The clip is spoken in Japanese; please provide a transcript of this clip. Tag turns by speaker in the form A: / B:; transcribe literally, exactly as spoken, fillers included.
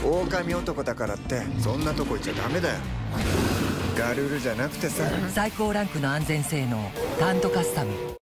A: 狼男だからってそんなとこ行っちゃダメだよ。ガルルじゃなくてさ。
B: 最高ランクの安全性能タントカスタム。